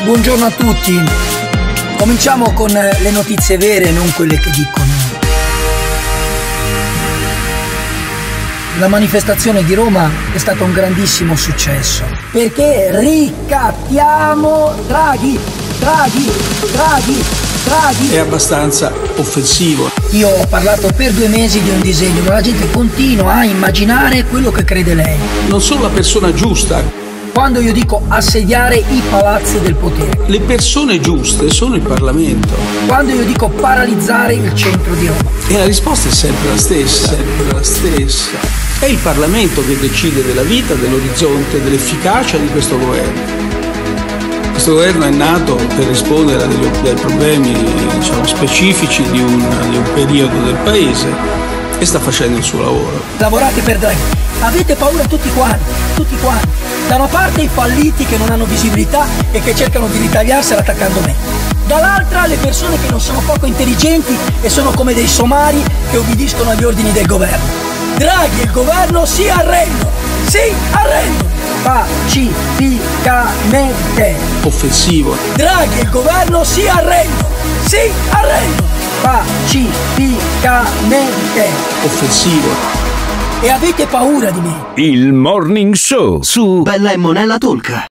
Buongiorno a tutti. Cominciamo con le notizie vere, non quelle che dicono. La manifestazione di Roma è stata un grandissimo successo perché ricattiamo Draghi. È abbastanza offensivo. Io ho parlato per 2 mesi di un disegno, ma la gente continua a immaginare quello che crede lei. Non sono la persona giusta. Quando io dico assediare i palazzi del potere. Le persone giuste sono il Parlamento. Quando io dico paralizzare il centro di Roma. E la risposta è sempre la stessa. È il Parlamento che decide della vita, dell'orizzonte, dell'efficacia di questo governo. Questo governo è nato per rispondere ai problemi, specifici di un periodo del Paese e sta facendo il suo lavoro. Lavorate per Draghi. Avete paura tutti quanti. Da una parte i falliti che non hanno visibilità e che cercano di ritagliarsela attaccando me. Dall'altra le persone che non sono poco intelligenti e sono come dei somari che obbediscono agli ordini del governo. Draghi e il governo si arrendono. Pacificamente. Offensivo. Draghi e il governo si arrendono. Pacificamente. Offensivo. E avete paura di me. Il Morning Show su Bella e Monella Talk.